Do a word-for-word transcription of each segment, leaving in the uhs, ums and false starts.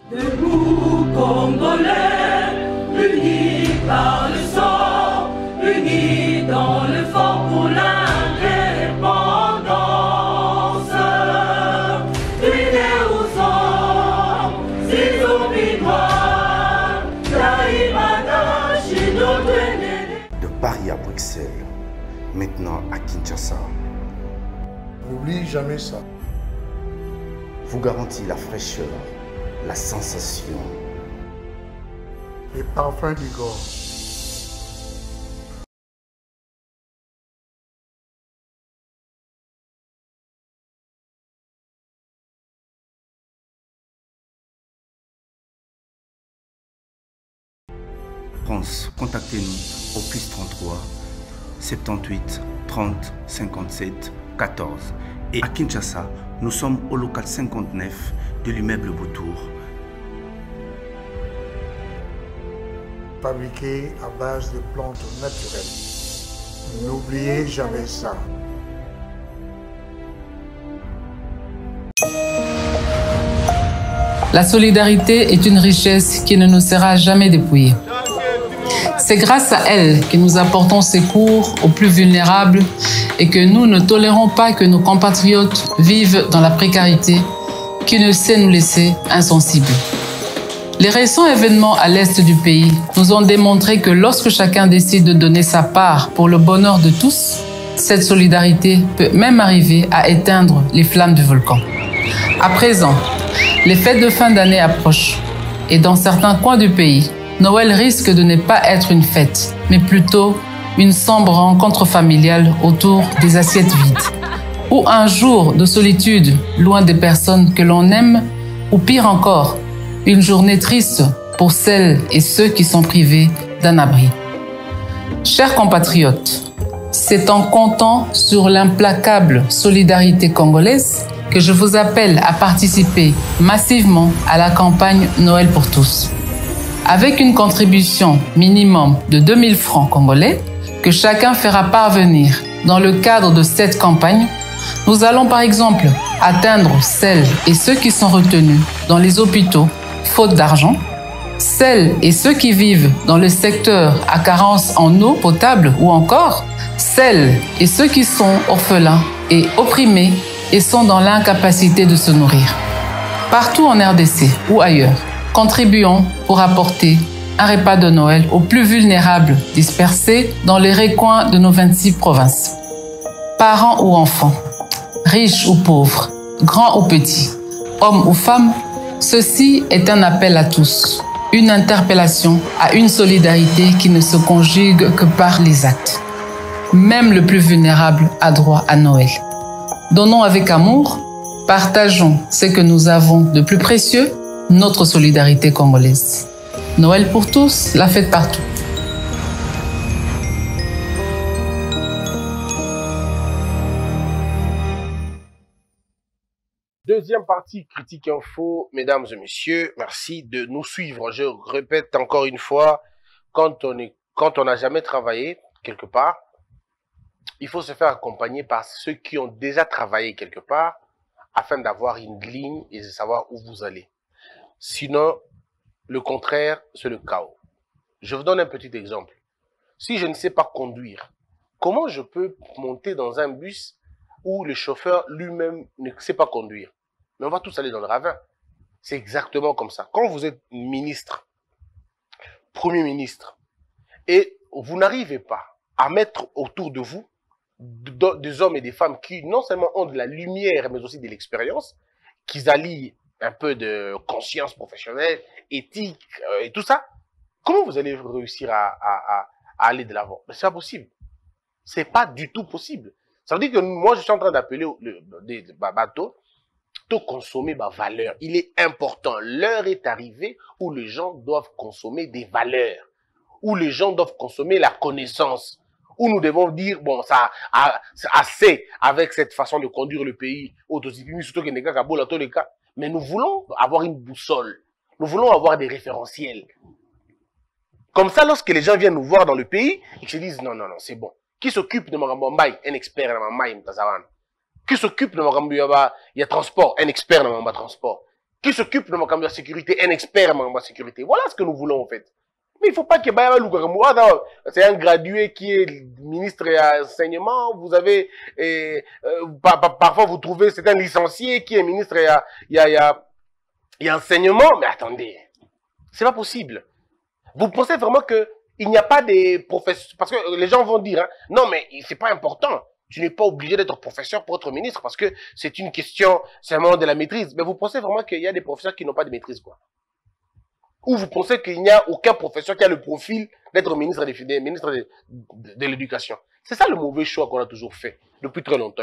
Debout Congolais, unis par le sang, unis dans l'effort pour l'indépendance. Unis aux hommes, si oublie noirs, Taïmada, Chino, de Paris à Bruxelles, maintenant à Kinshasa. N'oublie jamais ça. Vous garantit la fraîcheur, la sensation. Les parfums du Gord. France, contactez-nous au plus trente-trois, soixante-dix-huit, trente, cinquante-sept, quatorze. Et à Kinshasa, nous sommes au local cinquante-neuf de l'immeuble Beautour. Fabriqué à base de plantes naturelles. N'oubliez jamais ça. La solidarité est une richesse qui ne nous sera jamais dépouillée. C'est grâce à elle que nous apportons secours aux plus vulnérables et que nous ne tolérons pas que nos compatriotes vivent dans la précarité qui ne sait nous laisser insensibles. Les récents événements à l'est du pays nous ont démontré que lorsque chacun décide de donner sa part pour le bonheur de tous, cette solidarité peut même arriver à éteindre les flammes du volcan. À présent, les fêtes de fin d'année approchent et dans certains coins du pays, Noël risque de ne pas être une fête, mais plutôt une sombre rencontre familiale autour des assiettes vides. Ou un jour de solitude loin des personnes que l'on aime, ou pire encore, une journée triste pour celles et ceux qui sont privés d'un abri. Chers compatriotes, c'est en comptant sur l'implacable solidarité congolaise que je vous appelle à participer massivement à la campagne Noël pour tous. Avec une contribution minimum de deux mille francs congolais que chacun fera parvenir dans le cadre de cette campagne, nous allons par exemple atteindre celles et ceux qui sont retenus dans les hôpitaux faute d'argent, celles et ceux qui vivent dans le secteur à carence en eau potable ou encore celles et ceux qui sont orphelins et opprimés et sont dans l'incapacité de se nourrir. Partout en R D C ou ailleurs, contribuons pour apporter un repas de Noël aux plus vulnérables dispersés dans les recoins de nos vingt-six provinces. Parents ou enfants, riches ou pauvres, grands ou petits, hommes ou femmes, ceci est un appel à tous, une interpellation à une solidarité qui ne se conjugue que par les actes. Même le plus vulnérable a droit à Noël. Donnons avec amour, partageons ce que nous avons de plus précieux, notre solidarité congolaise. Noël pour tous, la fête partout. Deuxième partie, Critique Info. Mesdames et messieurs, merci de nous suivre. Je répète encore une fois, quand on est, quand on n'a jamais travaillé quelque part, il faut se faire accompagner par ceux qui ont déjà travaillé quelque part afin d'avoir une ligne et de savoir où vous allez. Sinon, le contraire, c'est le chaos. Je vous donne un petit exemple. Si je ne sais pas conduire, comment je peux monter dans un bus où le chauffeur lui-même ne sait pas conduire? Mais on va tous aller dans le ravin. C'est exactement comme ça. Quand vous êtes ministre, premier ministre, et vous n'arrivez pas à mettre autour de vous des hommes et des femmes qui non seulement ont de la lumière, mais aussi de l'expérience, qui allient un peu de conscience professionnelle, éthique euh, et tout ça, comment vous allez réussir à, à, à, à aller de l'avant? C'est pas possible. C'est pas du tout possible. Ça veut dire que moi, je suis en train d'appeler des bateaux de consommer ma valeur. Il est important. L'heure est arrivée où les gens doivent consommer des valeurs, où les gens doivent consommer la connaissance, où nous devons dire, bon, ça a assez avec cette façon de conduire le pays, mais nous voulons avoir une boussole. Nous voulons avoir des référentiels. Comme ça, lorsque les gens viennent nous voir dans le pays, ils se disent, non, non, non, c'est bon. Qui s'occupe de Marambambaï? Un expert dans Mamaï, Mtazawan. Qui s'occupe de Marambu, il y a transport, un expert dans Mamba transport. qui s'occupe de ma sécurité, un expert en ma sécurité. Voilà ce que nous voulons en fait. Mais il ne faut pas que c'est un gradué qui est ministre à enseignement, vous avez, et, euh, par, par, parfois vous trouvez, c'est un licencié qui est ministre à, y a, y a, y a enseignement, mais attendez, c'est pas possible. Vous pensez vraiment que il n'y a pas des professeurs, parce que les gens vont dire, hein, non mais c'est pas important, tu n'es pas obligé d'être professeur pour être ministre, parce que c'est une question seulement de la maîtrise. Mais vous pensez vraiment qu'il y a des professeurs qui n'ont pas de maîtrise, quoi? Ou vous pensez qu'il n'y a aucun professeur qui a le profil d'être ministre de, ministre de, de, de l'éducation? C'est ça le mauvais choix qu'on a toujours fait depuis très longtemps.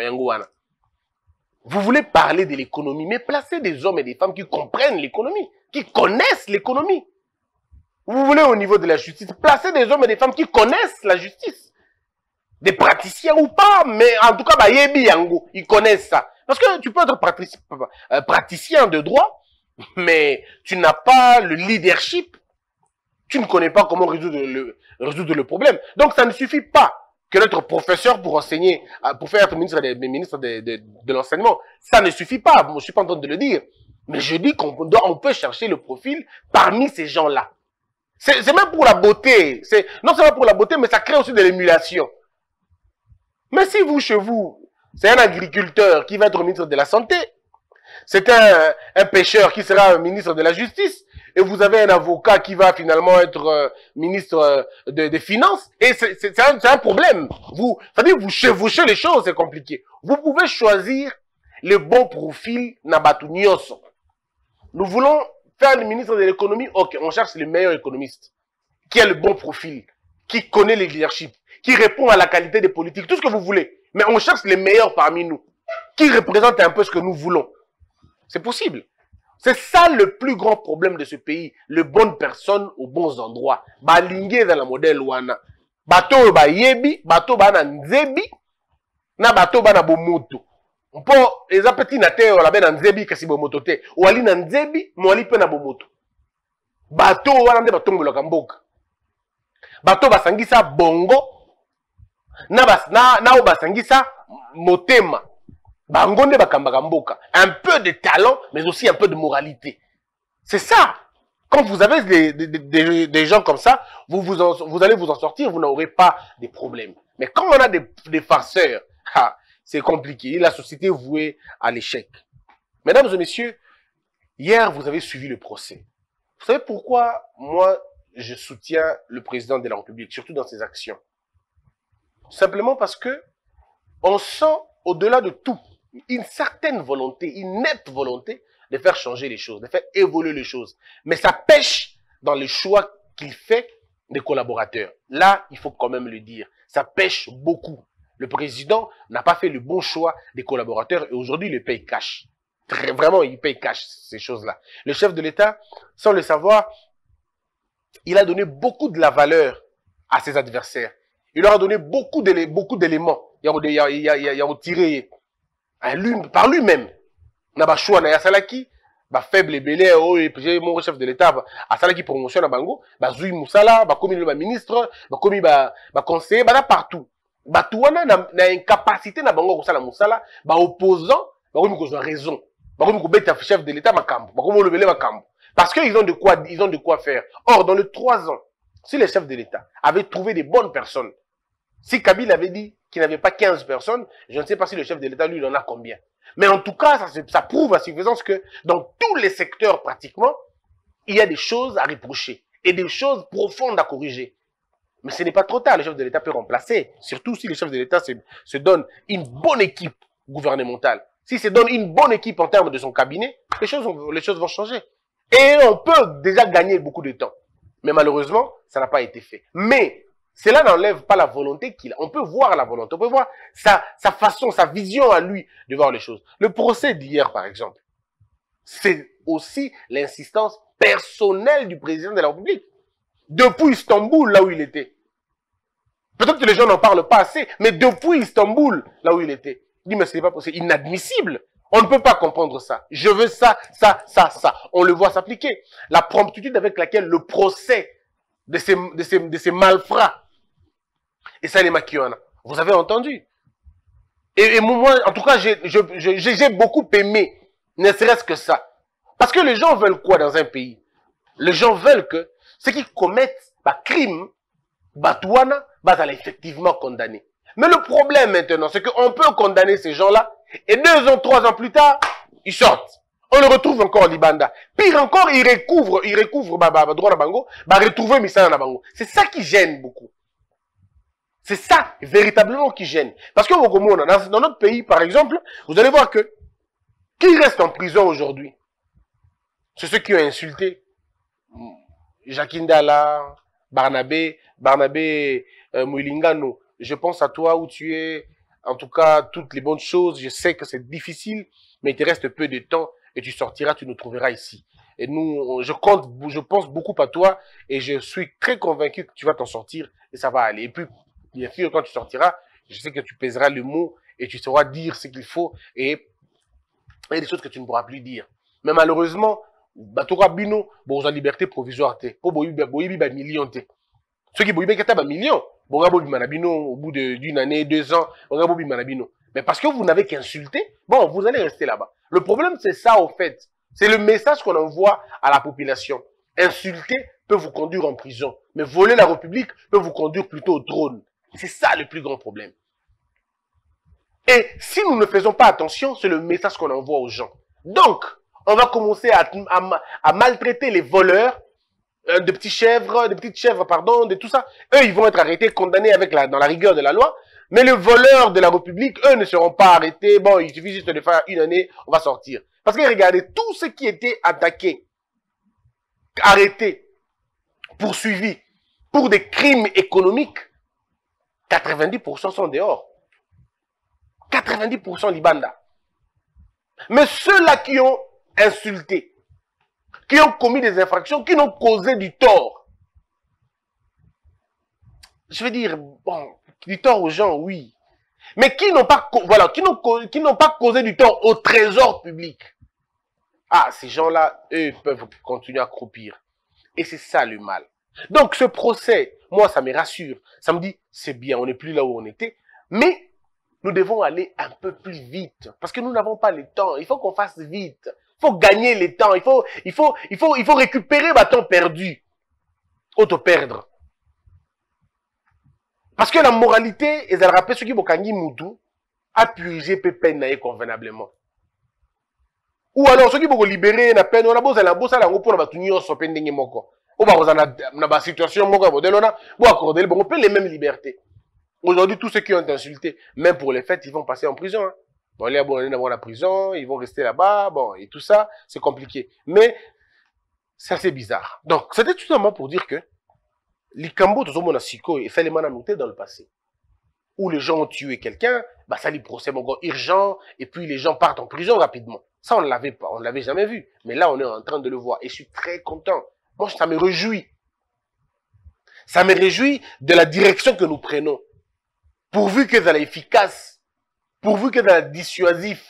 Vous voulez parler de l'économie, mais placez des hommes et des femmes qui comprennent l'économie, qui connaissent l'économie. Vous voulez au niveau de la justice, placez des hommes et des femmes qui connaissent la justice. Des praticiens ou pas, mais en tout cas, bah, yebi yango, ils connaissent ça. Parce que tu peux être praticien, euh, praticien de droit, mais tu n'as pas le leadership, tu ne connais pas comment résoudre le, résoudre le problème. Donc ça ne suffit pas que d'être professeur pour enseigner, pour faire être ministre de, ministre de, de, de l'enseignement. Ça ne suffit pas, bon, je ne suis pas en train de le dire. Mais je dis qu'on on peut chercher le profil parmi ces gens-là. C'est même pour la beauté. Non seulement pour la beauté, mais ça crée aussi de l'émulation. Mais si vous, chez vous, c'est un agriculteur qui va être ministre de la Santé, c'est un, un pêcheur qui sera ministre de la Justice, et vous avez un avocat qui va finalement être euh, ministre euh, de, des Finances, et c'est un, un problème. Vous, c'est-à-dire vous chevauchez les choses, c'est compliqué. Vous pouvez choisir le bon profil Nabatu Nyonso. Nous voulons faire le ministre de l'économie, ok, on cherche le meilleur économiste, qui a le bon profil, qui connaît les leadership, qui répond à la qualité des politiques, tout ce que vous voulez. Mais on cherche les meilleurs parmi nous, qui représentent un peu ce que nous voulons. C'est possible. C'est ça le plus grand problème de ce pays. Les bonnes personnes aux bons endroits. Balingué dans la modèle wana. Bato ba yebi, bato ba na nzebi, na bato ba na bomoto. Mpo, eza petit na te, wala be na nzebi kasi bomoto te. Wali na nzebi, mwali pe na bomoto. Bato wana nde batongolo kamboka. Bato basangisa bongo, na bas, na, na o basangisa motema. Bangonde bakambaka mboka. Un peu de talent, mais aussi un peu de moralité. C'est ça. Quand vous avez des, des, des, des gens comme ça, vous, vous, en, vous allez vous en sortir, vous n'aurez pas de problème. Mais quand on a des, des farceurs, c'est compliqué. La société est vouée à l'échec. Mesdames et messieurs, hier, vous avez suivi le procès. Vous savez pourquoi, moi, je soutiens le président de la République, surtout dans ses actions? Simplement parce que on sent, au-delà de tout, une certaine volonté, une nette volonté de faire changer les choses, de faire évoluer les choses. Mais ça pêche dans le choix qu'il fait des collaborateurs. Là, il faut quand même le dire, ça pêche beaucoup. Le président n'a pas fait le bon choix des collaborateurs et aujourd'hui, il le paye cash. Très, vraiment, il paye cash, ces choses-là. Le chef de l'État, sans le savoir, il a donné beaucoup de la valeur à ses adversaires. Il leur a donné beaucoup d'éléments. Il y a, il y a, il y a, il y a tiré lui, par lui-même. Na ba choix na ya salaki, ba faible belé oh et mon chef de l'État a salaki promotion na bango, ba zui musala, ba komi le ba ministre, ba komi ba ba conseiller, ba là partout. Ba tuana na, na incapacité na bango ko sala musala, ba opposant, ba komi ko raison. Ba komi ko beta chef de l'État makambo, ba komi le belé makambo. Parce qu'ils ont de quoi ils ont de quoi faire. Or dans les trois ans, si les chefs de l'État avaient trouvé des bonnes personnes, si Kabila avait dit qu'il n'avait pas quinze personnes, je ne sais pas si le chef de l'État, lui, il en a combien. Mais en tout cas, ça, ça prouve à suffisance que dans tous les secteurs, pratiquement, il y a des choses à reprocher et des choses profondes à corriger. Mais ce n'est pas trop tard, le chef de l'État peut remplacer, surtout si le chef de l'État se, se donne une bonne équipe gouvernementale. S'il se donne une bonne équipe en termes de son cabinet, les choses, les choses vont changer. Et on peut déjà gagner beaucoup de temps. Mais malheureusement, ça n'a pas été fait. Mais cela n'enlève pas la volonté qu'il a. On peut voir la volonté, on peut voir sa, sa façon, sa vision à lui de voir les choses. Le procès d'hier, par exemple, c'est aussi l'insistance personnelle du président de la République. Depuis Istanbul, là où il était. Peut-être que les gens n'en parlent pas assez, mais depuis Istanbul, là où il était. Il dit, mais ce n'est pas possible, inadmissible. On ne peut pas comprendre ça. Je veux ça, ça, ça, ça. On le voit s'appliquer. La promptitude avec laquelle le procès de ces, de ces, de ces malfrats, et ça, les Makiwana, vous avez entendu. Et, et moi, en tout cas, j'ai beaucoup aimé, ne serait-ce que ça. Parce que les gens veulent quoi dans un pays? Les gens veulent que ceux qui commettent bah, crime, Batouana, bah, ça effectivement condamné. Mais le problème maintenant, c'est qu'on peut condamner ces gens-là, et deux ans, trois ans plus tard, ils sortent. On le retrouve encore au Libanda. Pire encore, ils recouvrent, ils recouvrent bah, bah, droit à Bango, bah, retrouver Missana na Bango. C'est ça qui gêne beaucoup. C'est ça, véritablement, qui gêne. Parce que dans, dans notre pays, par exemple, vous allez voir que, qui reste en prison aujourd'hui? C'est ceux qui ont insulté Jacques Ndala, Barnabé, Barnabé euh, Mouilingano. Je pense à toi où tu es, en tout cas, toutes les bonnes choses. Je sais que c'est difficile, mais il te reste peu de temps et tu sortiras, tu nous trouveras ici. Et nous, je compte, je pense beaucoup à toi et je suis très convaincu que tu vas t'en sortir et ça va aller. Et puis, bien sûr, quand tu sortiras, je sais que tu pèseras le mot et tu sauras dire ce qu'il faut et il y a des choses que tu ne pourras plus dire. Mais malheureusement, Batora Bino, bon, en liberté provisoire, te. Pour Boyibi, ba million, te. Ceux qui Boyibi, kata ba million. Bon, Boyibi Manabino, au bout d'une année, deux ans, bon, Boyibi Manabino. Mais parce que vous n'avez qu'insulté, bon, vous allez rester là-bas. Le problème, c'est ça, au fait. C'est le message qu'on envoie à la population. Insulter peut vous conduire en prison. Mais voler la République peut vous conduire plutôt au trône. C'est ça le plus grand problème. Et si nous ne faisons pas attention, c'est le message qu'on envoie aux gens. Donc, on va commencer à, à, à maltraiter les voleurs, euh, de petits chèvres, de petites chèvres, pardon, de tout ça. Eux, ils vont être arrêtés, condamnés avec la, dans la rigueur de la loi. Mais les voleurs de la République, eux, ne seront pas arrêtés. Bon, il suffit juste de faire une année, on va sortir. Parce que regardez, tous ceux qui étaient attaqués, arrêtés, poursuivis pour des crimes économiques, quatre-vingt-dix pour cent sont dehors. quatre-vingt-dix pour cent Libanda. Mais ceux-là qui ont insulté, qui ont commis des infractions, qui n'ont causé du tort. Je veux dire, bon, du tort aux gens, oui. Mais qui n'ont pas, voilà, qui n'ont, qui n'ont pas causé du tort au trésor public. Ah, ces gens-là, eux, peuvent continuer à croupir. Et c'est ça le mal. Donc, ce procès, moi, ça me rassure. Ça me dit, c'est bien, on n'est plus là où on était. Mais, nous devons aller un peu plus vite. Parce que nous n'avons pas le temps. Il faut qu'on fasse vite. Il faut gagner le temps. Il faut, il faut, il faut, il faut récupérer le temps perdu. Auto-perdre. Parce que la moralité, et ça rappelle ce qui bokangi moutou, a purgé peine convenablement. Ou alors, ceux qui vont libérer la peine, on a besoin de la bourse à la roue pour la tenir sur peine de moko. Ou bien, on a une situation, on a accorder les mêmes libertés. Aujourd'hui, tous ceux qui ont insulté, même pour les fêtes, ils vont passer en prison. Hein. Bon, les abonnés dans la prison, ils vont rester là-bas, bon, et tout ça, c'est compliqué. Mais, c'est assez bizarre. Donc, c'était tout simplement pour dire que, les Cambo, tout le monde a siko, et fait les manamoutés dans le passé. Où les gens ont tué quelqu'un, bah, ça les procès encore urgent, et puis les gens partent en prison rapidement. Ça, on ne l'avait pas, on ne l'avait jamais vu. Mais là, on est en train de le voir, et je suis très content. Moi, ça me réjouit. Ça me réjouit de la direction que nous prenons. Pourvu que ça soit efficace, pourvu que ça soit dissuasif.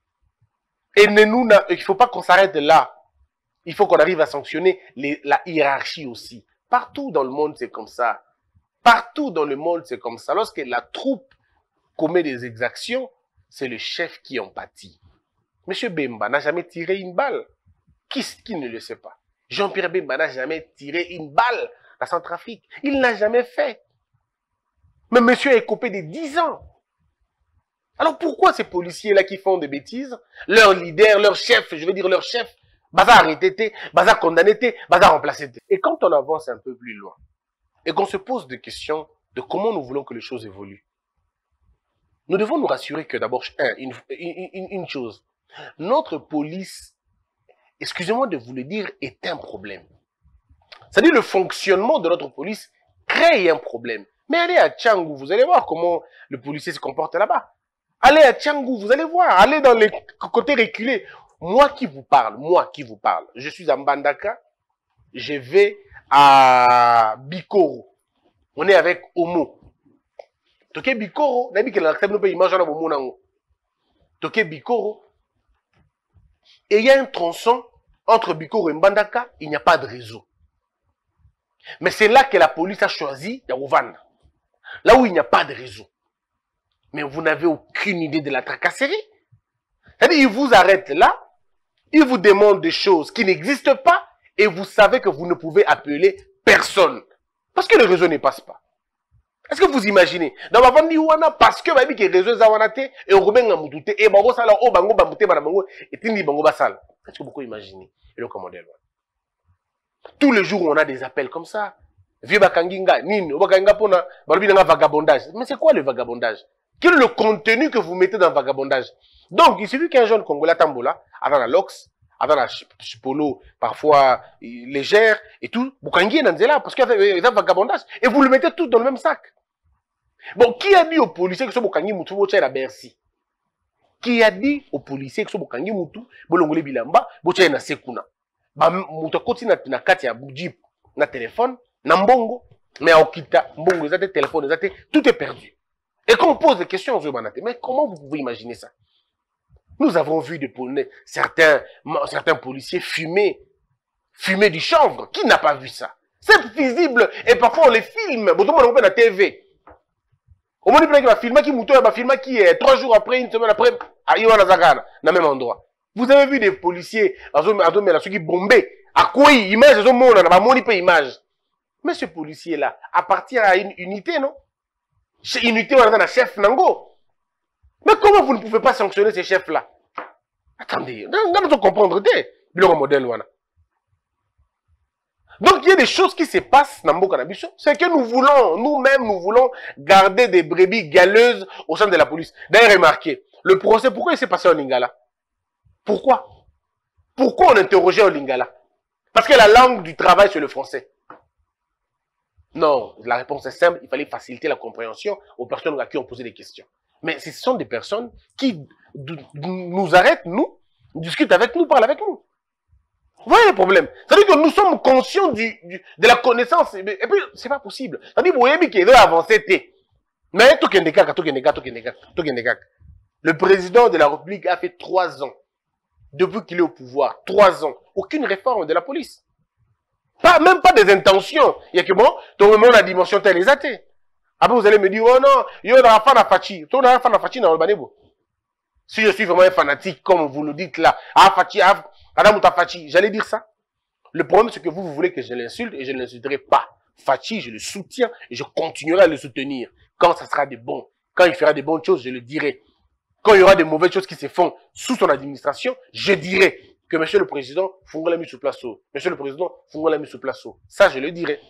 Et ne nous, il ne faut pas qu'on s'arrête là. Il faut qu'on arrive à sanctionner les, la hiérarchie aussi. Partout dans le monde, c'est comme ça. Partout dans le monde, c'est comme ça. Lorsque la troupe commet des exactions, c'est le chef qui en pâtit. Monsieur Bemba n'a jamais tiré une balle. Qui, qui ne le sait pas? Jean-Pierre Bemba n'a jamais tiré une balle à Centrafrique. Il n'a jamais fait. Mais monsieur est coupé de dix ans. Alors pourquoi ces policiers-là qui font des bêtises, leur leader, leur chef, je veux dire leur chef, baza arrêté, baza condamné, baza remplacé. Et quand on avance un peu plus loin, et qu'on se pose des questions de comment nous voulons que les choses évoluent, nous devons nous rassurer que d'abord, un, une, une, une chose, notre police, excusez-moi de vous le dire, est un problème. C'est-à-dire le fonctionnement de notre police crée un problème. Mais allez à Tchangou, vous allez voir comment le policier se comporte là-bas. Allez à Tchangou, vous allez voir. Allez dans les côtés reculés. Moi qui vous parle, moi qui vous parle, je suis à Mbandaka, je vais à Bikoro. On est avec Omo. Toké Bikoro, n'abi que l'accepte nous peut imaginer dans mon nango. Toké Bikoro. Et il y a un tronçon entre Bikoro et Mbandaka, il n'y a pas de réseau. Mais c'est là que la police a choisi Yaouvan. Là où il n'y a pas de réseau. Mais vous n'avez aucune idée de la tracasserie. C'est-à-dire, ils vous arrêtent là, Il vous demande des choses qui n'existent pas et vous savez que vous ne pouvez appeler personne. Parce que le réseau ne passe pas. Est-ce que vous imaginez? Dans ma famille, parce que le réseau est et on et bango sala o bango bamute bana bango et tindi bango basala. Est-ce que vous imaginez? Et le commandeur. Tous les jours, on a des appels comme ça. Vieux bakanginga, nini, bakanginga pona, balobina vagabondage. Mais c'est quoi le vagabondage? Quel est le contenu que vous mettez dans le vagabondage? Donc, il suffit qu'un jeune Congolais tambola, avant la lox, avant la polo, parfois légère et tout, Bukangi Nanzela, parce qu'il y a un vagabondage. Et vous le mettez tout dans le même sac. Bon, qui a dit aux policiers que ce Bukangi Moutou Bocha à Bercy? Qui a dit aux policiers que ce Bukangi Moutou, Bolongole Bilamba, Bocha na Sekuna? Bah, Moutou Koti na Kati à Jeep, na téléphone, na Mbongo, mais à Okita, Mbongo, ils ont des téléphones, ils ont des... tout est perdu. Et quand on pose des questions aux Urbanate, mais comment vous pouvez imaginer ça? Nous avons vu des certains, certains policiers fumer, fumer du chanvre. Qui n'a pas vu ça? C'est visible. Et parfois on les filme. Bon, tout le monde a la T V. Au moins, il va filmer qui mouton, il va filmer qui est trois jours après, une semaine après, à Iwana Zagana, dans le même endroit. Vous avez vu des policiers, à ceux qui bombaient, à quoi ils image, ils ont mon, on a mon image. Mais ce policier-là appartient à une unité, non? Chez unité, on a un chef Nango. Mais comment vous ne pouvez pas sanctionner ces chefs-là? Attendez, on doit comprendre des modèle. Donc il y a des choses qui se passent dans Mboka Nabiso. C'est que nous voulons, nous-mêmes, nous voulons garder des brebis galeuses au sein de la police. D'ailleurs, remarquez, le procès, pourquoi il s'est passé en Lingala? Pourquoi? Pourquoi on interrogeait en Lingala? Parce que la langue du travail, c'est le français. Non, la réponse est simple, il fallait faciliter la compréhension aux personnes à qui on posait des questions. Mais ce sont des personnes qui nous arrêtent, nous, discutent avec nous, parlent avec nous. Vous voyez le problème? C'est-à-dire que nous sommes conscients du, du, de la connaissance. Et puis, c'est pas possible. C'est-à-dire que vous voyez qu'il doit avancer. Mais tout le président de la République a fait trois ans, depuis qu'il est au pouvoir, trois ans, aucune réforme de la police. Pas, même pas des intentions. Il y a que bon, tout le monde a dimension telle les athées. Après, vous allez me dire, oh non, il y a un fan à Fachi. Tu as un fan à Fachi dans le Banebo. Si je suis vraiment un fanatique, comme vous le dites là, ah Fachi, ah Adam Fachi, j'allais dire ça. Le problème, c'est que vous, vous voulez que je l'insulte et je ne l'insulterai pas. Fachi, je le soutiens et je continuerai à le soutenir. Quand ça sera des bons, quand il fera des bonnes choses, je le dirai. Quand il y aura des mauvaises choses qui se font sous son administration, je dirai que Monsieur le Président, Fungo l'a mis sous place. Monsieur le Président, Fungo l'a mis sous place. Ça, je le dirai.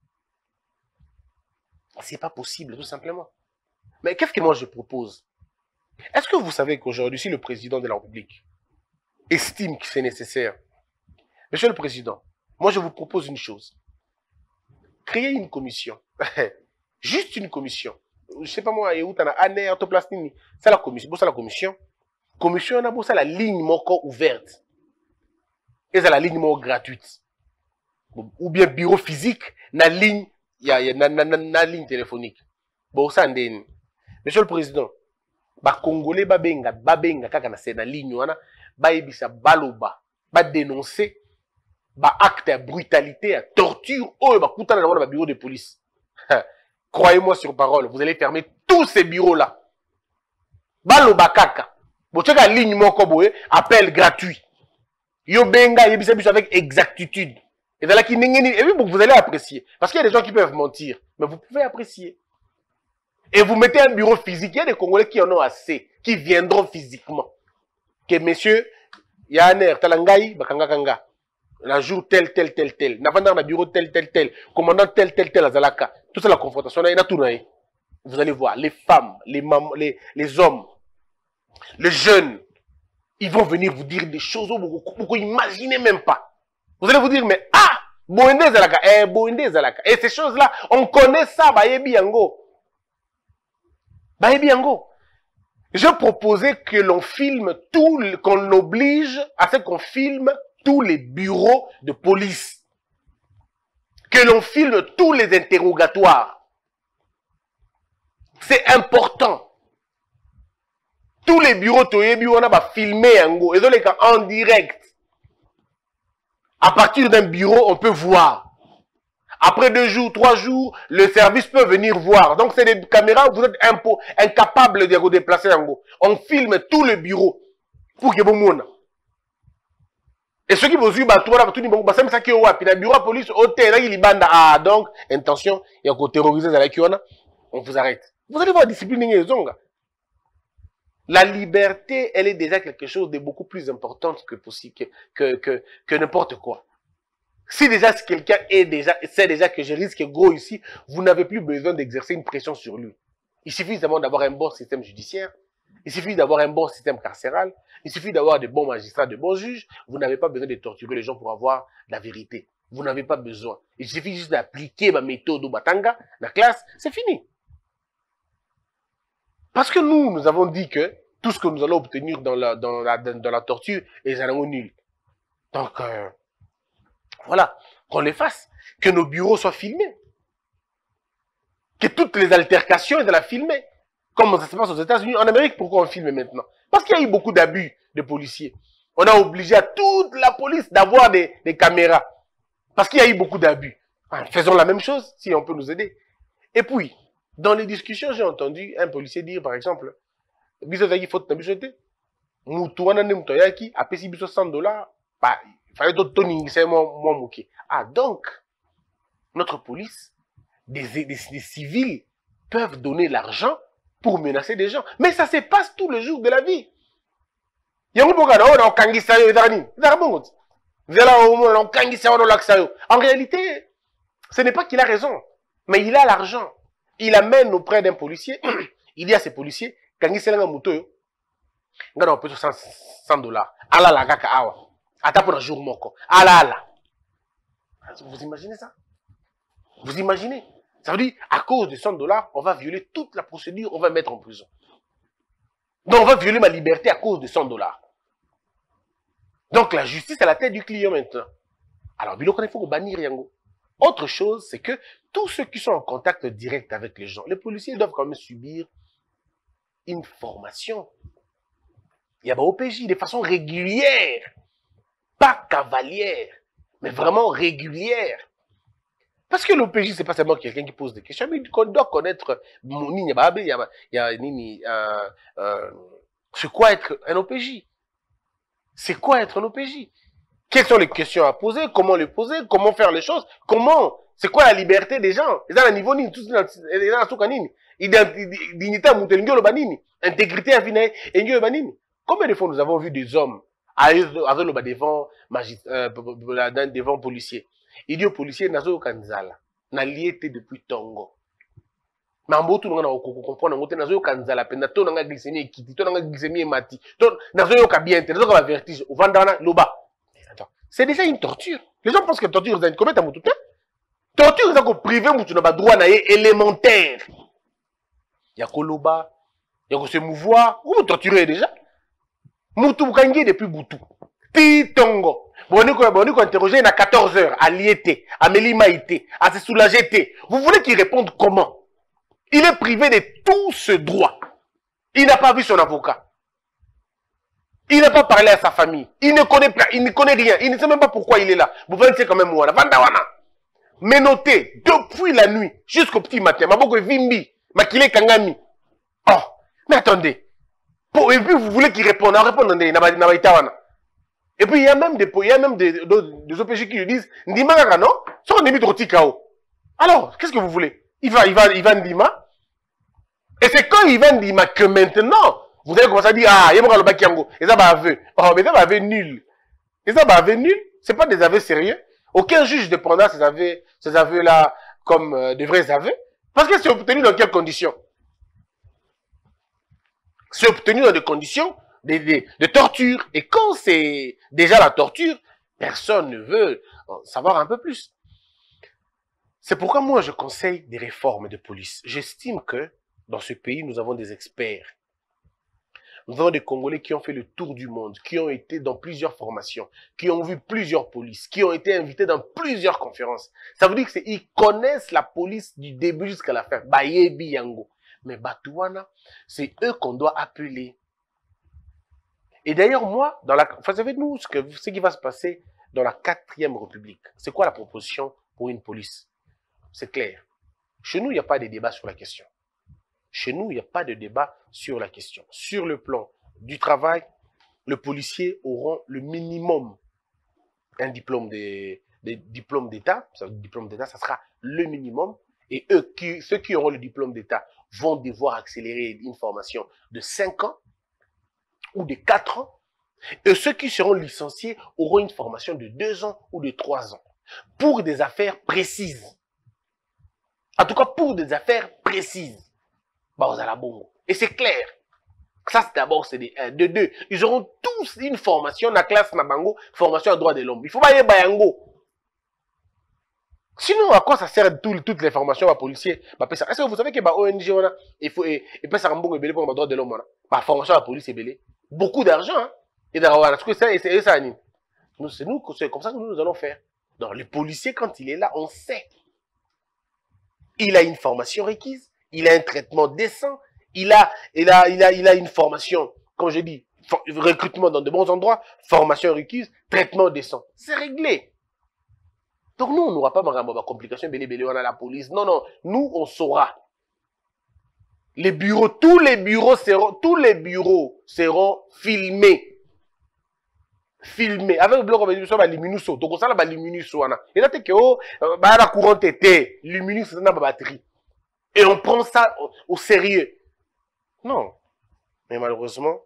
C'est pas possible, tout simplement. Mais qu'est-ce que moi je propose? Est-ce que vous savez qu'aujourd'hui, si le président de la République estime que c'est nécessaire, Monsieur le Président, moi je vous propose une chose. Créer une commission. Juste une commission. Je sais pas moi, c'est la commission. C'est la commission. Commission, c'est la ligne moko ouverte. Et c'est la ligne moko gratuite. Ou bien bureau physique, la ligne. Il y a, y a na, na, na, na ligne téléphonique. Bon, ça, Monsieur le Président, ba Congolais, ba benga, ba benga, kaka na se na ligne, wana, ba ebisa baloba, ba dénoncer, ba acte à brutalité, à torture, oh, ba koutana na ba bureau de police. Croyez-moi sur parole, vous allez fermer tous ces bureaux-là. Baloba kaka. Bon, tu as ligne moko boye, appel gratuit. Yo benga, yebisa biso avec exactitude. Et là, qui et vous allez apprécier. Parce qu'il y a des gens qui peuvent mentir. Mais vous pouvez apprécier. Et vous mettez un bureau physique. Il y a des Congolais qui en ont assez. Qui viendront physiquement. Que messieurs, il y a un air, talangaï, bakanga kanga. Un jour tel, tel, tel, tel. N'avant un bureau tel, tel, tel. Commandant tel, tel, tel à Zalaka. Tout ça, la confrontation, il y a tout. Vous allez voir, les femmes, les mamans, les, les hommes, les jeunes, ils vont venir vous dire des choses que vous n'imaginez même pas. Vous allez vous dire, mais ah, Boende Zalaka, eh, Boende Zalaka. Et ces choses-là, on connaît ça, Bayebi Yango. Bayebi Yango. Je proposais que l'on filme tout, qu'on oblige à ce qu'on filme tous les bureaux de police. Que l'on filme tous les interrogatoires. C'est important. Tous les bureaux, Toyebi, on a filmé Yango. Et donc, en direct. À partir d'un bureau, on peut voir. Après deux jours, trois jours, le service peut venir voir. Donc, c'est des caméras où vous êtes incapables de vous déplacer en gros. On filme tout le bureau pour que vous montrez. Et ceux qui vont suivre, bah, tout le monde, bah, ça qui est au wapi, la bureau de police, au terrain, il y a ah, donc, intention, il y a qu'au terroriser à la Kiona, on vous arrête. Vous allez voir, discipline, les zonga. La liberté, elle est déjà quelque chose de beaucoup plus important que possible, que, que, que, que n'importe quoi. Si déjà quelqu'un est déjà, sait déjà que je risque gros ici, vous n'avez plus besoin d'exercer une pression sur lui. Il suffit seulement d'avoir un bon système judiciaire, il suffit d'avoir un bon système carcéral, il suffit d'avoir de bons magistrats, de bons juges. Vous n'avez pas besoin de torturer les gens pour avoir la vérité. Vous n'avez pas besoin. Il suffit juste d'appliquer ma méthode au Batanga, la classe, c'est fini. Parce que nous, nous avons dit que tout ce que nous allons obtenir dans la, dans la, dans la torture est vraiment nul. Donc, euh, voilà, qu'on les fasse. Que nos bureaux soient filmés. Que toutes les altercations soient filmées. Comme ça se passe aux États-Unis. En Amérique, pourquoi on filme maintenant? Parce qu'il y a eu beaucoup d'abus de policiers. On a obligé à toute la police d'avoir des, des caméras. Parce qu'il y a eu beaucoup d'abus. Faisons la même chose, si on peut nous aider. Et puis, dans les discussions, j'ai entendu un policier dire, par exemple, Bisozaki faut t'abuser. Moutouana Nemtoyaki, a payé cent dollars. Bah, il fallait d'autres toning, c'est moi, moi, mouké. Ah, donc, notre police, des, des, des civils peuvent donner l'argent pour menacer des gens. Mais ça se passe tous les jours de la vie. En réalité, ce n'est pas qu'il a raison, mais il a l'argent. Il amène auprès d'un policier, il dit à ces policiers, quand il s'est là, on peut cent dollars. Allah la gaka awa. Ata pour un jour moko. Allah la. Vous imaginez ça? Vous imaginez? Ça veut dire, à cause de cent dollars, on va violer toute la procédure, on va mettre en prison. Donc, on va violer ma liberté à cause de cent dollars. Donc, la justice est à la tête du client maintenant. Alors, il faut bannir Yango. Autre chose, c'est que tous ceux qui sont en contact direct avec les gens, les policiers doivent quand même subir une formation. Il y a des O P J de façon régulière, pas cavalière, mais vraiment régulière. Parce que l'O P J, c'est pas seulement quelqu'un qui pose des questions, mais on doit connaître c'est quoi être un O P J. C'est quoi être un O P J? Quelles sont les questions à poser? Comment les poser? Comment faire les choses? Comment? C'est quoi la liberté des gens? Ils ont un niveau ni tout ça, ils ont un truc nini. Dignité à Moutelingyo banini. Intégrité à Vinaï et Ngyo banini. Combien de fois nous avons vu des hommes avec le bas devant magistrat, devant policiers? Il dit aux policiers, nazo kanzala, na liété depuis Tongo. Mambo tout le monde comprend, nazo nazo kanzala, penda to nanga glycémie ekiti, to nanga glycémie mati, to nazo yo kabien, nazo ka vertige, au vandana loba. C'est déjà une torture. Les gens pensent que torture, c'est comment t'as mon tout temps? Torture, c'est qu'on privé, tu n'as pas droit à élémentaire. Il y a que loba, il y a que se mouvoir, ou vous torturez déjà. Moutou kangi depuis Boutou. Pitongo. Bon, on est interrogé à quatorze heures, à Liété, à Mélimaïté, à se soulager. Vous voulez qu'il réponde comment? Il est privé de tout ce droit. Il n'a pas vu son avocat. Il n'a pas parlé à sa famille. Il ne connaît pas, il ne connaît rien. Il ne sait même pas pourquoi il est là. Vous voyez, c'est quand même Wana. Vandawana. Mais notez, depuis la nuit, jusqu'au petit matin, Maboko Vimbi, Makile Kangami. Oh, mais attendez. Pour, et puis vous voulez qu'il réponde. En répondant, Nabaïtawana. Et puis il y a même des, il y a même des, des O P J qui lui disent, Ndima non? Ça on est mis de Kao. Alors, qu'est-ce que vous voulez? Il va, il va, il va Ndima. Et c'est quand il va Ndima que maintenant, vous allez commencer à dire, ah, il y a le bakiango. Et ça va aveu. Oh, mais ça va aveu nul. Et ça va aveu nul. C'est pas des aveux sérieux. Aucun juge ne prendra ces aveux, ces aveux-là comme euh, des vrais aveux. Parce que c'est obtenu dans quelles conditions? C'est obtenu dans des conditions de, de, de torture. Et quand c'est déjà la torture, personne ne veut en savoir un peu plus. C'est pourquoi moi je conseille des réformes de police. J'estime que dans ce pays, nous avons des experts. Nous avons des Congolais qui ont fait le tour du monde, qui ont été dans plusieurs formations, qui ont vu plusieurs polices, qui ont été invités dans plusieurs conférences. Ça veut dire qu'ils connaissent la police du début jusqu'à la fin. Bayebi Yango. Mais Batouana, c'est eux qu'on doit appeler. Et d'ailleurs, moi, dans la, vous savez, nous, ce, que, ce qui va se passer dans la quatrième République, c'est quoi la proposition pour une police? C'est clair. Chez nous, il n'y a pas de débat sur la question. Chez nous, il n'y a pas de débat sur la question. Sur le plan du travail, les policiers auront le minimum un diplôme de, de diplôme d'État. Diplôme d'État, ça sera le minimum. Et eux, qui, ceux qui auront le diplôme d'État vont devoir accélérer une formation de cinq ans ou de quatre ans. Et ceux qui seront licenciés auront une formation de deux ans ou de trois ans pour des affaires précises. En tout cas, pour des affaires précises. Bah, vous allez bon. Et c'est clair. Ça, c'est d'abord, c'est des un. De deux, ils auront tous une formation dans la classe Nabango, formation à droit de l'homme. Il faut pas y aller Bayango. Sinon, à quoi ça sert tout, toutes les formations à policiers? Est-ce que vous savez que bah, O N G, on a, il faut, et, et puis ça rend bon et belé pour le droit de l'homme, on a. Bah, formation à la police et belé. Beaucoup d'argent, hein. Et d'avoir, est-ce que ça, et c'est ça, nous, c'est nous, c'est comme ça que nous, nous allons faire. Non, le policier, quand il est là, on sait. Il a une formation requise, il a un traitement décent, il a, il a, il a, il a une formation, comme je dis, recrutement dans de bons endroits, formation requise, traitement décent. C'est réglé. Donc nous, on n'aura pas de complications, belé, belé, on a la police. Non, non, nous, on saura. Les bureaux, tous les bureaux seront, tous les bureaux seront filmés. Filmés. Avec le bloc, on va dire, on va luminous, donc on va luminous, on a. Et là, t'es que, oh, bah, la courante était, luminous, c'est une batterie. Et on prend ça au, au sérieux. Non. Mais malheureusement,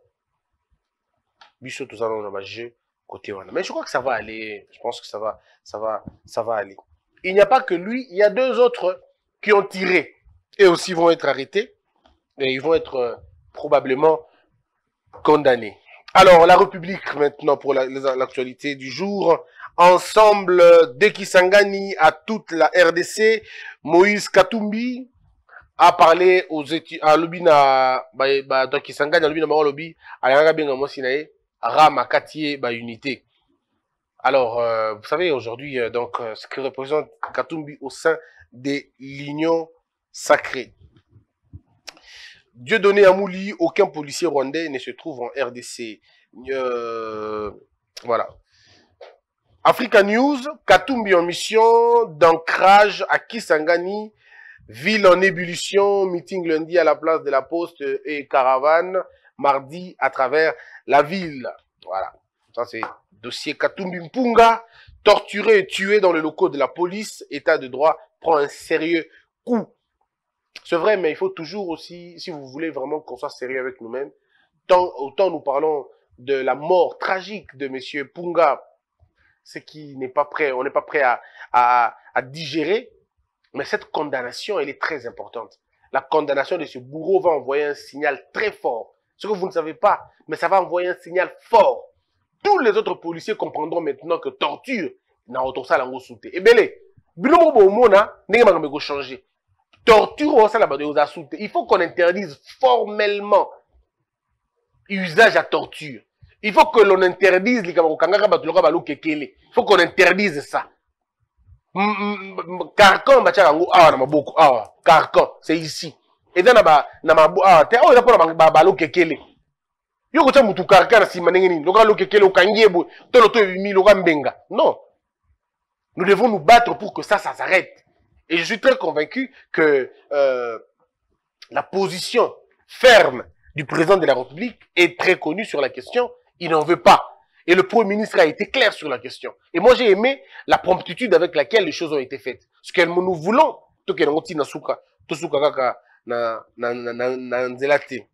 bichot, tout ça, on a un jeu côté, on a. Mais je crois que ça va aller. Je pense que ça va, ça va, ça va aller. Il n'y a pas que lui, il y a deux autres qui ont tiré. Et aussi vont être arrêtés. Et ils vont être euh, probablement condamnés. Alors, la République, maintenant, pour l'actualité la, du jour. Ensemble de Kisangani à toute la R D C, Moïse Katumbi a parlé aux étudiants, à Lubina, bah, donc Kisangani, à Lubina, à Lobby, à Yanga Benga Mosinae, à Rama Katié, bah, unité. Alors, euh, vous savez, aujourd'hui, euh, donc, euh, ce que représente Katumbi au sein de l'Union sacrée. Dieudonné Amouli, aucun policier rwandais ne se trouve en R D C. Euh, voilà. Africa News, Katumbi en mission d'ancrage à Kisangani, ville en ébullition, meeting lundi à la place de la Poste et caravane, mardi à travers la ville. Voilà. Ça c'est dossier Katumbi Mpunga, torturé et tué dans les locaux de la police, état de droit prend un sérieux coup. C'est vrai, mais il faut toujours aussi, si vous voulez vraiment qu'on soit sérieux avec nous-mêmes, autant nous parlons de la mort tragique de monsieur Punga, ce qui n'est pas prêt, on n'est pas prêt à, à, à digérer, mais cette condamnation, elle est très importante. La condamnation de ce bourreau va envoyer un signal très fort. Ce que vous ne savez pas, mais ça va envoyer un signal fort. Tous les autres policiers comprendront maintenant que torture n'a autant ça l'ango souté. Et belé, bilomo bo mona, n'est pas me changer. Torture, ça là-bas, il faut qu'on interdise formellement usage à torture. Il faut que l'on interdise les Il faut qu'on interdise ça. Carcan, carcan, c'est ici. Et dans la ah, t'es oh, il a pas balo kekele. Yo ko mutu carcan si manengeni, loka lo kekele okangebo, to lo to mi loka mbenga. Non. Nous devons nous battre pour que ça, ça s'arrête. Et je suis très convaincu que euh, la position ferme du président de la République est très connue sur la question. Il n'en veut pas. Et le Premier ministre a été clair sur la question. Et moi, j'ai aimé la promptitude avec laquelle les choses ont été faites. Ce que nous voulons, tout que nous na suka, tout suka kaka na na na na nzelate.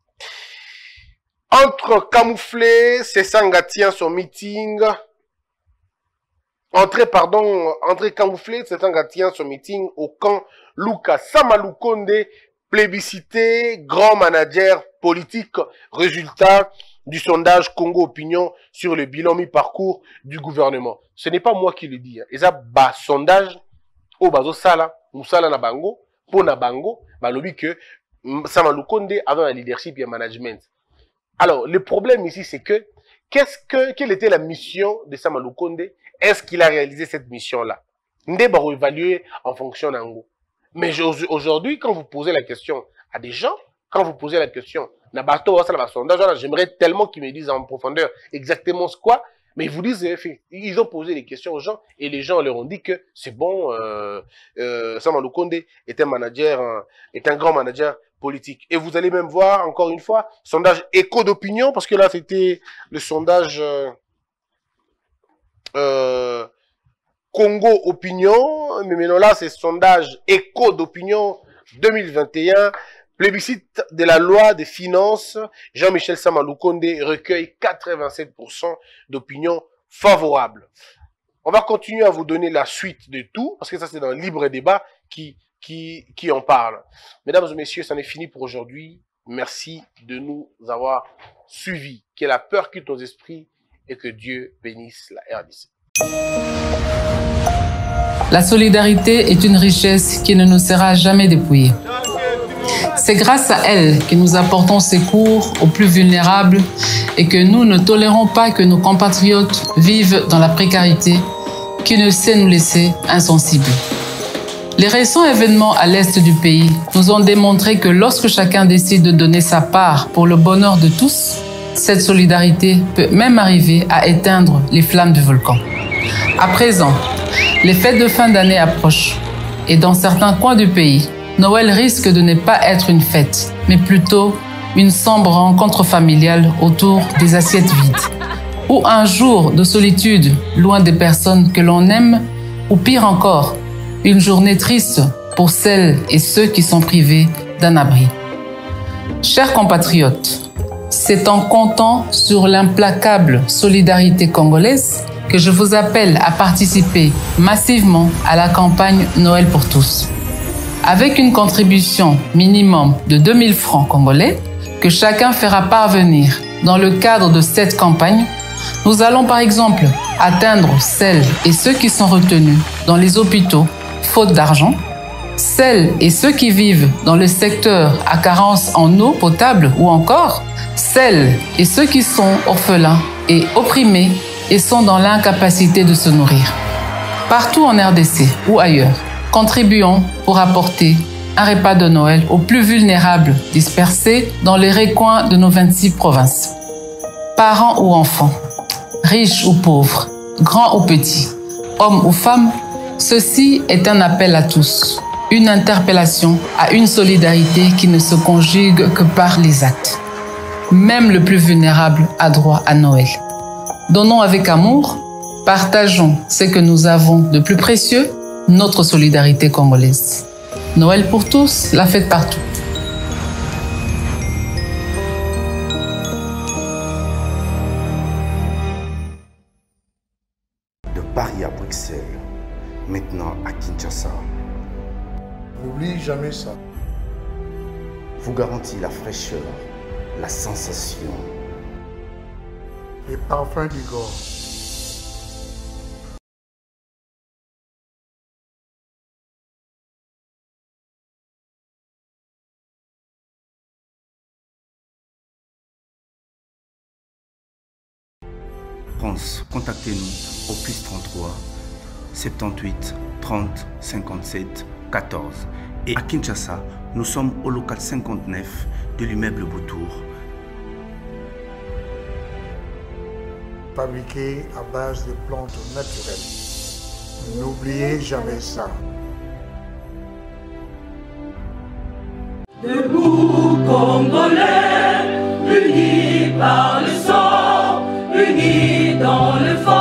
Entre camouflé, Sesanga tient son meeting. Entrée, pardon, entrée camouflée, Sesanga tient son meeting au camp Luka Samalukonde, plébiscité, grand manager politique, résultat du sondage Congo Opinion sur le bilan mi-parcours du gouvernement. Ce n'est pas moi qui le dis. Et ça, bah, sondage, au bazo sala, moussala na bango, pour na bango, bah, lobby que Samalukonde avait un leadership et un management. Alors, le problème ici, c'est que, qu'est-ce que, quelle était la mission de Samalukonde? Est-ce qu'il a réalisé cette mission-là? Ndé va évaluer en fonction d'ango. Mais aujourd'hui, quand vous posez la question à des gens, quand vous posez la question, j'aimerais tellement qu'ils me disent en profondeur exactement ce quoi, mais ils vous disent, ils ont posé des questions aux gens et les gens leur ont dit que c'est bon, euh, euh, Samalukonde est un manager, euh, est un grand manager politique. Et vous allez même voir, encore une fois, sondage écho d'opinion, parce que là c'était le sondage, euh, euh, Congo Opinion, mais maintenant là, c'est sondage Écho d'Opinion deux mille vingt et un. Plébiscite de la loi des finances, Jean-Michel Samaloukonde recueille quatre-vingt-sept pour cent d'opinions favorables. On va continuer à vous donner la suite de tout, parce que ça c'est dans le libre débat qui, qui, qui en parle. Mesdames et messieurs, ça en est fini pour aujourd'hui. Merci de nous avoir suivis. Que la peur quitte nos esprits et que Dieu bénisse la R D C. La solidarité est une richesse qui ne nous sera jamais dépouillée. C'est grâce à elle que nous apportons secours aux plus vulnérables et que nous ne tolérons pas que nos compatriotes vivent dans la précarité qui ne sait nous laisser insensibles. Les récents événements à l'est du pays nous ont démontré que lorsque chacun décide de donner sa part pour le bonheur de tous, cette solidarité peut même arriver à éteindre les flammes du volcan. À présent, les fêtes de fin d'année approchent et dans certains coins du pays, Noël risque de ne pas être une fête, mais plutôt une sombre rencontre familiale autour des assiettes vides. Ou un jour de solitude loin des personnes que l'on aime, ou pire encore, une journée triste pour celles et ceux qui sont privés d'un abri. Chers compatriotes, c'est en comptant sur l'implacable solidarité congolaise que je vous appelle à participer massivement à la campagne Noël pour tous. Avec une contribution minimum de deux mille francs congolais que chacun fera parvenir dans le cadre de cette campagne, nous allons par exemple atteindre celles et ceux qui sont retenus dans les hôpitaux faute d'argent, celles et ceux qui vivent dans le secteur à carence en eau potable ou encore celles et ceux qui sont orphelins et opprimés et sont dans l'incapacité de se nourrir. Partout en R D C ou ailleurs, contribuons pour apporter un repas de Noël aux plus vulnérables dispersés dans les recoins de nos vingt-six provinces. Parents ou enfants, riches ou pauvres, grands ou petits, hommes ou femmes, ceci est un appel à tous, une interpellation à une solidarité qui ne se conjugue que par les actes. Même le plus vulnérable a droit à Noël. Donnons avec amour, partageons ce que nous avons de plus précieux, notre solidarité congolaise. Noël pour tous, la fête partout. De Paris à Bruxelles, maintenant à Kinshasa, N'oublie jamais ça. vous garantit la fraîcheur, la sensation, Les parfums du Gore. France, contactez-nous au plus trente-trois, soixante-dix-huit, trente, cinquante-sept, quatorze. Et à Kinshasa, nous sommes au local cinquante-neuf de l'immeuble Boutour. Fabriqué à base de plantes naturelles. N'oubliez jamais ça. Debout Congolais, unis par le sang, unis dans le fort.